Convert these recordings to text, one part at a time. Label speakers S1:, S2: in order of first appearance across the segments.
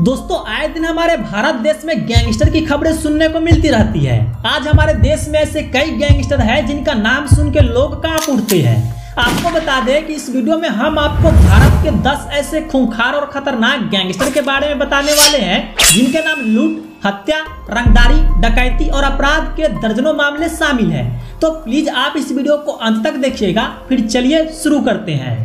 S1: दोस्तों आए दिन हमारे भारत देश में गैंगस्टर की खबरें सुनने को मिलती रहती है। आज हमारे देश में ऐसे कई गैंगस्टर हैं जिनका नाम सुन के लोग कांप उठते हैं। आपको बता दें कि इस वीडियो में हम आपको भारत के 10 ऐसे खूंखार और खतरनाक गैंगस्टर के बारे में बताने वाले हैं जिनके नाम लूट, हत्या, रंगदारी, डकैती और अपराध के दर्जनों मामले शामिल हैं। तो प्लीज आप इस वीडियो को अंत तक देखिएगा। फिर चलिए शुरू करते हैं।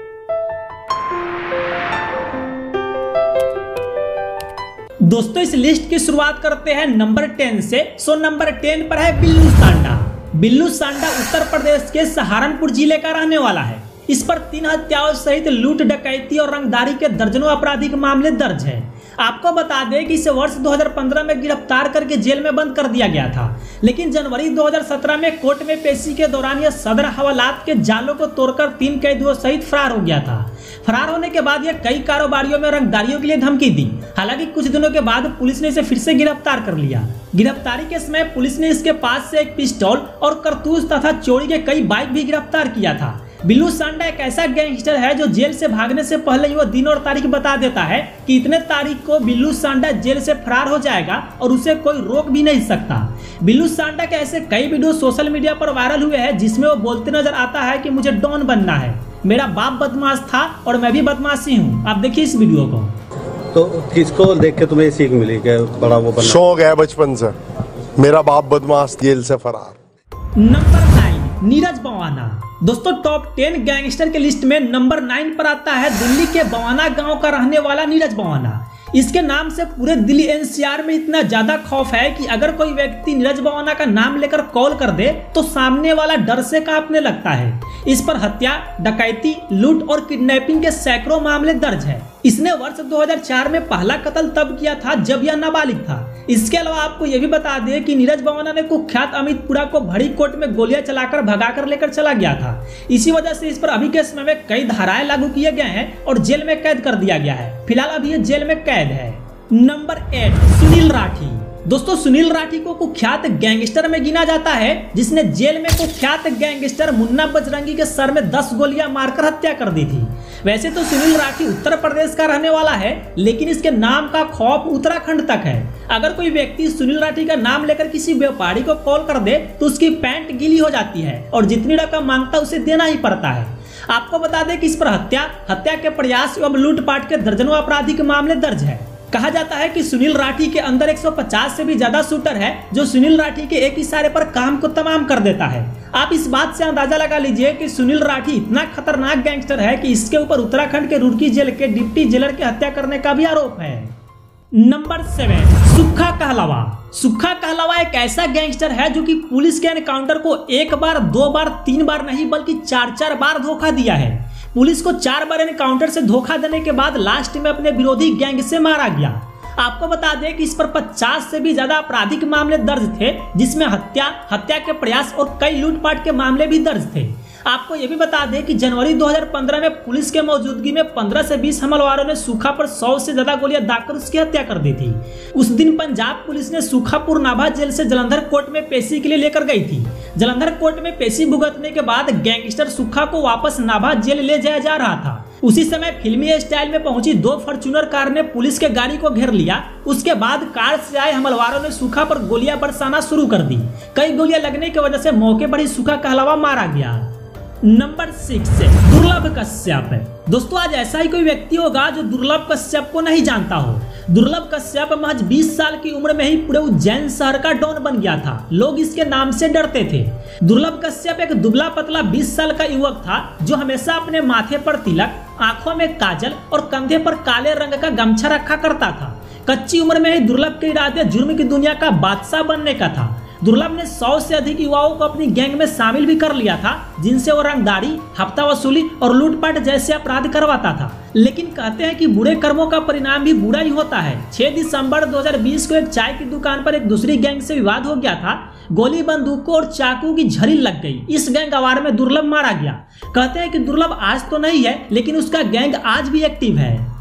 S1: दोस्तों इस लिस्ट की शुरुआत करते हैं नंबर 10 से। नंबर 10 पर है बिल्लू सांडा। बिल्लू सांडा उत्तर प्रदेश के सहारनपुर जिले का रहने वाला है। इस पर 3 हत्याओं सहित लूट, डकैती और रंगदारी के दर्जनों आपराधिक मामले दर्ज है। आपको बता दें कि इसे वर्ष 2015 में गिरफ्तार करके जेल में बंद कर दिया गया था, लेकिन जनवरी 2017 में कोर्ट में पेशी के दौरान यह सदर हवालात के जालों को तोड़कर 3 कैदियों सहित फरार हो गया था। फरार होने के बाद यह कई कारोबारियों में रंगदारियों के लिए धमकी दी। हालांकि कुछ दिनों के बाद पुलिस ने इसे फिर से गिरफ्तार कर लिया। गिरफ्तारी के समय पुलिस ने इसके पास से एक पिस्तौल और कारतूस तथा चोरी के कई बाइक भी गिरफ्तार किया था। बिल्लू सांडा एक ऐसा गैंगस्टर है जो जेल से भागने से पहले ही वो दिन और तारीख बता देता है कि इतने तारीख को बिल्लू सांडा जेल से फरार हो जाएगा और उसे कोई रोक भी नहीं सकता। बिल्लू सांडा के ऐसे कई वीडियो सोशल मीडिया पर वायरल हुए हैं जिसमें वो बोलते नजर आता है कि मुझे डॉन बनना है, मेरा बाप बदमाश था और मैं भी बदमाशी हूँ। आप देखिए इस वीडियो को।
S2: तो किसको देख के तुम्हें सीख मिली कि बड़ा वो बनना?
S3: शौक है बचपन से, मेरा बाप बदमाश जेल से फरार।
S1: नंबर 9 नीरज बवाना। दोस्तों टॉप 10 गैंगस्टर के लिस्ट में नंबर 9 पर आता है दिल्ली के बवाना गांव का रहने वाला नीरज बवाना। इसके नाम से पूरे दिल्ली एनसीआर में इतना ज्यादा खौफ है कि अगर कोई व्यक्ति नीरज बवाना का नाम लेकर कॉल कर दे तो सामने वाला डर से कांपने लगता है। इस पर हत्या, डकैती, लूट और किडनैपिंग के सैकड़ों मामले दर्ज है। इसने वर्ष 2004 में पहला कत्ल तब किया था जब यह नाबालिग था। इसके अलावा आपको यह भी बता दें कि नीरज बवाना ने कुख्यात अमितपुरा को भड़ी कोर्ट में गोलियां चलाकर भगाकर लेकर चला गया था। इसी वजह से इस पर अभी के समय में कई धाराएं लागू किए गए हैं और जेल में कैद कर दिया गया है। फिलहाल अभी ये जेल में कैद है। नंबर 8 सुनील राठी। दोस्तों सुनील राठी को कुख्यात गैंगस्टर में गिना जाता है जिसने जेल में कुख्यात गैंगस्टर मुन्ना बजरंगी के सर में 10 गोलियां मारकर हत्या कर दी थी। वैसे तो सुनील राठी उत्तर प्रदेश का रहने वाला है, लेकिन इसके नाम का खौफ उत्तराखंड तक है। अगर कोई व्यक्ति सुनील राठी का नाम लेकर किसी व्यापारी को कॉल कर दे तो उसकी पैंट गीली हो जाती है और जितनी रकम मांगता है उसे देना ही पड़ता है। आपको बता दें कि इस पर हत्या के प्रयास एवं लूटपाट के दर्जनों आपराधिक मामले दर्ज है। कहा जाता है कि सुनील राठी के अंदर 150 से भी ज्यादा शूटर है जो सुनील राठी के एक इशारे पर काम को तमाम कर देता है। आप इस बात से अंदाजा लगा लीजिए कि सुनील राठी इतना खतरनाक गैंगस्टर है कि इसके ऊपर उत्तराखंड के रुड़की जेल के डिप्टी जेलर की हत्या करने का भी आरोप है। नंबर 7 सुक्खा कहलावा। सुक्खा कहलावा एक ऐसा गैंगस्टर है जो कि पुलिस के एनकाउंटर को 1 बार, 2 बार, 3 बार नहीं बल्कि 4 बार धोखा दिया है। पुलिस को 4 बार एनकाउंटर से धोखा देने के बाद लास्ट में अपने विरोधी गैंग से मारा गया। आपको बता दें कि इस पर 50 से भी ज्यादा आपराधिक मामले दर्ज थे जिसमें हत्या के प्रयास और कई लूटपाट के मामले भी दर्ज थे। आपको यह भी बता दें कि जनवरी 2015 में पुलिस के मौजूदगी में 15 से 20 हमलावरों ने सूखा पर 100 से ज्यादा गोलियां दागकर उसकी हत्या कर दी थी। उस दिन पंजाब पुलिस ने सूखापुर नाभा जेल से जालंधर कोर्ट में पेशी के लिए लेकर गई थी। जालंधर कोर्ट में पेशी भुगतने के बाद गैंगस्टर सुक्खा को वापस नाभा जेल ले जाया जा रहा था। उसी समय फिल्मी स्टाइल में पहुंची 2 फॉर्च्यूनर कार ने पुलिस के गाड़ी को घेर लिया। उसके बाद कार से आए हमलावरों ने सूखा पर गोलियां बरसाना शुरू कर दी। कई गोलियां लगने की वजह से मौके पर ही सुक्खा कहलावा मारा गया। नंबर 6 दुर्लभ कश्यप। दोस्तों आज ऐसा ही कोई व्यक्ति होगा जो दुर्लभ कश्यप को नहीं जानता हो। दुर्लभ कश्यप महज 20 साल की उम्र में ही पूरे उज्जैन शहर का डॉन बन गया था। लोग इसके नाम से डरते थे। दुर्लभ कश्यप एक दुबला पतला 20 साल का युवक था जो हमेशा अपने माथे पर तिलक, आंखों में काजल और कंधे पर काले रंग का गमछा रखा करता था। कच्ची उम्र में ही दुर्लभ के इरादे जुर्म की दुनिया का बादशाह बनने का था। दुर्लभ ने 100 से अधिक युवाओं को अपनी गैंग में शामिल भी कर लिया था जिनसे वो रंगदारी, हफ्ता वसूली और लूटपाट जैसे अपराध करवाता था। लेकिन कहते हैं कि बुरे कर्मों का परिणाम भी बुरा ही होता है। 6 दिसंबर 2020 को एक चाय की दुकान पर एक दूसरी गैंग से विवाद हो गया था। गोली, बंदूकों और चाकू की झड़ी लग गई। इस गैंग वार में दुर्लभ मारा गया। कहते हैं कि दुर्लभ आज तो नहीं है लेकिन उसका गैंग आज भी एक्टिव है।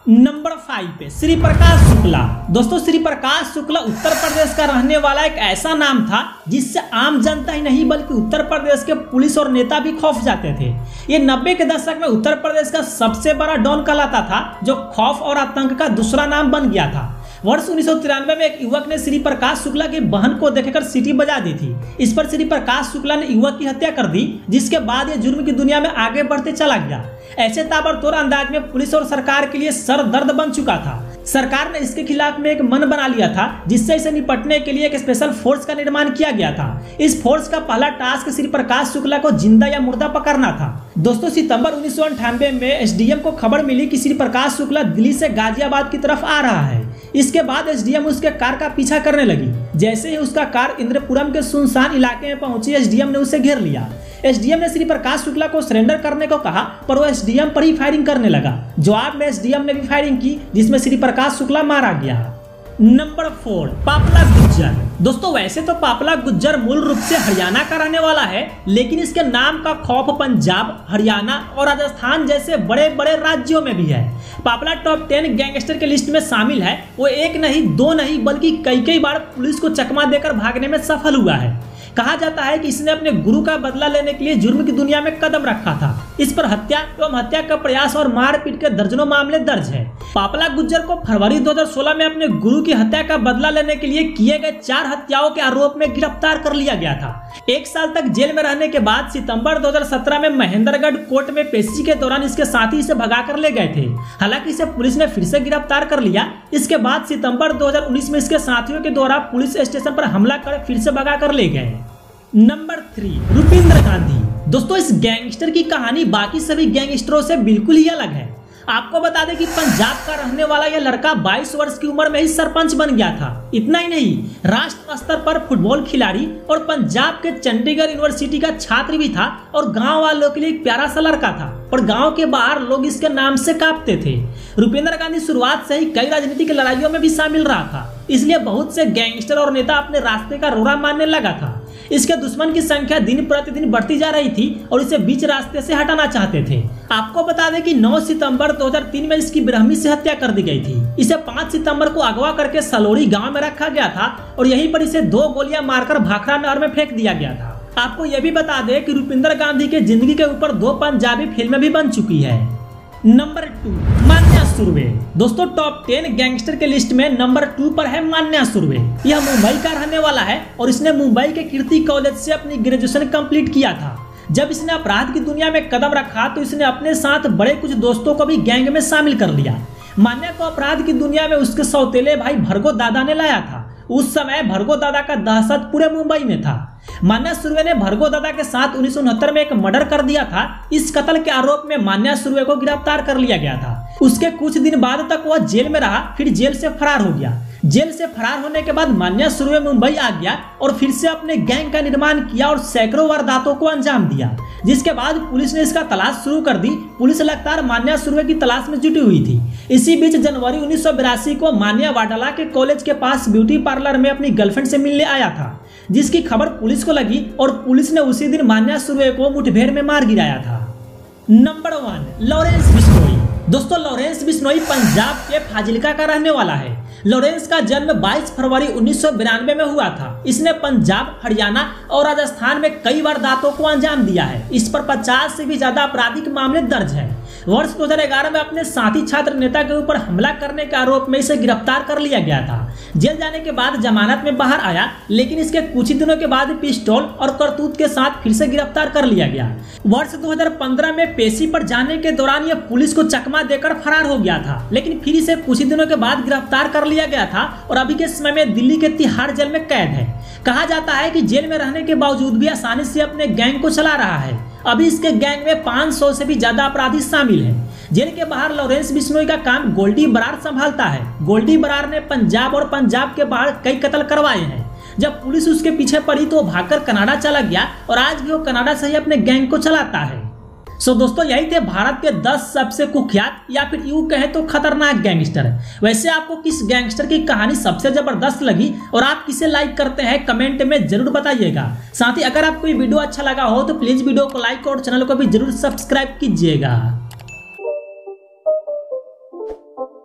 S1: नंबर 5 पे श्री प्रकाश शुक्ला। दोस्तों श्री प्रकाश शुक्ला उत्तर प्रदेश का रहने वाला एक ऐसा नाम था जिससे आम जनता ही नहीं बल्कि उत्तर प्रदेश के पुलिस और नेता भी खौफ जाते थे। ये 90 के दशक में उत्तर प्रदेश का सबसे बड़ा डॉन कहलाता था, जो खौफ और आतंक का दूसरा नाम बन गया था। वर्ष 1993 में एक युवक ने श्री प्रकाश शुक्ला की बहन को देखकर सीटी बजा दी थी। इस पर श्री प्रकाश शुक्ला ने युवक की हत्या कर दी, जिसके बाद ये जुर्म की दुनिया में आगे बढ़ते चला गया। ऐसे ताबड़तोड़ अंदाज में पुलिस और सरकार के लिए सर दर्द बन चुका था। सरकार ने इसके खिलाफ में एक मन बना लिया था, जिससे इसे निपटने के लिए एक स्पेशल फोर्स का निर्माण किया गया था। इस फोर्स का पहला टास्क श्री प्रकाश शुक्ला को जिंदा या मुर्दा पकड़ना था। दोस्तों सितंबर 1998 में एसडीएम को खबर मिली कि श्री प्रकाश शुक्ला दिल्ली से गाजियाबाद की तरफ आ रहा है। इसके बाद एसडीएम उसके कार का पीछा करने लगी। जैसे ही उसका कार इंद्रपुरम के सुनसान इलाके में पहुंची, एसडीएम ने उसे घेर लिया। एसडीएम ने श्री प्रकाश शुक्ला को सरेंडर करने को कहा, पर वो एसडीएम पर ही फायरिंग करने लगा। जवाब में एसडीएम ने भी फायरिंग की, जिसमें श्री प्रकाश शुक्ला मारा गया। नंबर 4 पापला गुज्जर। दोस्तों वैसे तो पापला गुज्जर मूल रूप से हरियाणा का रहने वाला है, लेकिन इसके नाम का खौफ पंजाब, हरियाणा और राजस्थान जैसे बड़े बड़े राज्यों में भी है। पापला टॉप 10 गैंगस्टर के लिस्ट में शामिल है। वो एक नहीं, दो नहीं, बल्कि कई बार पुलिस को चकमा देकर भागने में सफल हुआ है। कहा जाता है कि इसने अपने गुरु का बदला लेने के लिए जुर्म की दुनिया में कदम रखा था। इस पर हत्या एवं हत्या का प्रयास और मारपीट के दर्जनों मामले दर्ज है। पापला गुज्जर को फरवरी 2016 में अपने गुरु की हत्या का बदला लेने के लिए किए गए 4 हत्याओं के आरोप में गिरफ्तार कर लिया गया था। 1 साल तक जेल में रहने के बाद सितंबर 2017 में महेंद्रगढ़ कोर्ट में पेशी के दौरान इसके साथी इसे भगा कर ले गए थे। हालांकि इसे पुलिस ने फिर से गिरफ्तार कर लिया। इसके बाद सितंबर 2019 में इसके साथियों के द्वारा पुलिस स्टेशन पर हमला कर फिर से भगा कर ले गए। नंबर 3 रुपिंदर गांधी। दोस्तों इस गैंगस्टर की कहानी बाकी सभी गैंगस्टरों से बिल्कुल ही अलग है। आपको बता दें कि पंजाब का रहने वाला यह लड़का 22 वर्ष की उम्र में ही सरपंच बन गया था। इतना ही नहीं, राष्ट्र स्तर पर फुटबॉल खिलाड़ी और पंजाब के चंडीगढ़ यूनिवर्सिटी का छात्र भी था और गांव वालों के लिए एक प्यारा सा लड़का था, और गांव के बाहर लोग इसके नाम से कांपते थे। रुपिंदर गांधी शुरुआत से ही कई राजनीतिक लड़ाइयों में भी शामिल रहा था, इसलिए बहुत से गैंगस्टर और नेता अपने रास्ते का रोड़ा मानने लगा था। इसके दुश्मन की संख्या दिन प्रतिदिन बढ़ती जा रही थी और इसे बीच रास्ते से हटाना चाहते थे। आपको बता दें कि 9 सितंबर 2003 में इसकी बेरहमी से हत्या कर दी गई थी। इसे 5 सितंबर को अगवा करके सलोड़ी गांव में रखा गया था और यहीं पर इसे 2 गोलियां मारकर भाखड़ा नहर में फेंक दिया गया था। आपको यह भी बता दें कि रुपिंदर गांधी के जिंदगी के ऊपर 2 पंजाबी फिल्में भी बन चुकी है। नंबर 2 मान्या सुर्वे। दोस्तों टॉप 10 गैंगस्टर के लिस्ट में नंबर 2 पर है मान्या सुर्वे। यह मुंबई का रहने वाला है और इसने मुंबई के कीर्ति कॉलेज से अपनी ग्रेजुएशन कंप्लीट किया था। जब इसने अपराध की दुनिया में कदम रखा तो इसने अपने साथ बड़े कुछ दोस्तों को भी गैंग में शामिल कर लिया। मान्या को अपराध की दुनिया में उसके सौतेले भाई भरगो दादा ने लाया था। उस समय भरगो दादा का दहशत पूरे मुंबई में था। मान्या सुर्वे ने भरगो दादा के साथ 1969 में एक मर्डर कर दिया था। इस कत्ल के आरोप में मान्या सुर्वे को गिरफ्तार कर लिया गया था। उसके कुछ दिन बाद तक वह जेल में रहा, फिर जेल से फरार हो गया। जेल से फरार होने के बाद मान्या सुर्वे मुंबई आ गया और फिर से अपने गैंग का निर्माण किया और सैकड़ों वारदातों को अंजाम दिया। जिसके बाद पुलिस ने इसका तलाश शुरू कर दी। पुलिस लगातार मान्या सुर्वे की तलाश में जुटी हुई थी। इसी बीच जनवरी 1982 को मान्या वाडला के कॉलेज के पास ब्यूटी पार्लर में अपनी गर्लफ्रेंड से मिलने आया था, जिसकी खबर पुलिस को लगी और पुलिस ने उसी दिन मान्या सुर्वे को मुठभेड़ में मार गिराया था। Number 1 Lawrence Bishnoi. दोस्तों लॉरेंस बिश्नोई पंजाब के फाजिल्का का रहने वाला है। लॉरेंस का जन्म 22 फरवरी 1992 में हुआ था। इसने पंजाब, हरियाणा और राजस्थान में कई वारदातों को अंजाम दिया है। इस पर 50 से भी ज्यादा आपराधिक मामले दर्ज है। वर्ष 2011 में अपने साथी छात्र नेता के ऊपर हमला करने के आरोप में इसे गिरफ्तार कर लिया गया था। जेल जाने के बाद जमानत में बाहर आया, लेकिन इसके कुछ ही दिनों के बाद पिस्तौल और करतूत के साथ फिर से गिरफ्तार कर लिया गया। वर्ष 2015 में पेशी पर जाने के दौरान यह पुलिस को चकमा देकर फरार हो गया था, लेकिन फिर इसे कुछ ही दिनों के बाद गिरफ्तार कर लिया गया था और अभी के समय में दिल्ली के तिहाड़ जेल में कैद है। कहा जाता है कि जेल में रहने के बावजूद भी आसानी से अपने गैंग को चला रहा है। अभी इसके गैंग में 500 से भी ज्यादा अपराधी शामिल हैं। जेल के बाहर लॉरेंस बिश्नोई का काम गोल्डी बरार संभालता है। गोल्डी बरार ने पंजाब और पंजाब के बाहर कई कत्ल करवाए हैं। जब पुलिस उसके पीछे पड़ी तो वो भागकर कनाडा चला गया और आज भी वो कनाडा से ही अपने गैंग को चलाता है। दोस्तों यही थे भारत के 10 सबसे कुख्यात या फिर यूं कहे तो खतरनाक गैंगस्टर। वैसे आपको किस गैंगस्टर की कहानी सबसे जबरदस्त लगी और आप किसे लाइक करते हैं कमेंट में जरूर बताइएगा। साथ ही अगर आपको ये वीडियो अच्छा लगा हो तो प्लीज वीडियो को लाइक और चैनल को भी जरूर सब्सक्राइब कीजिएगा।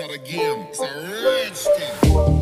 S4: start again. It's a rich thing.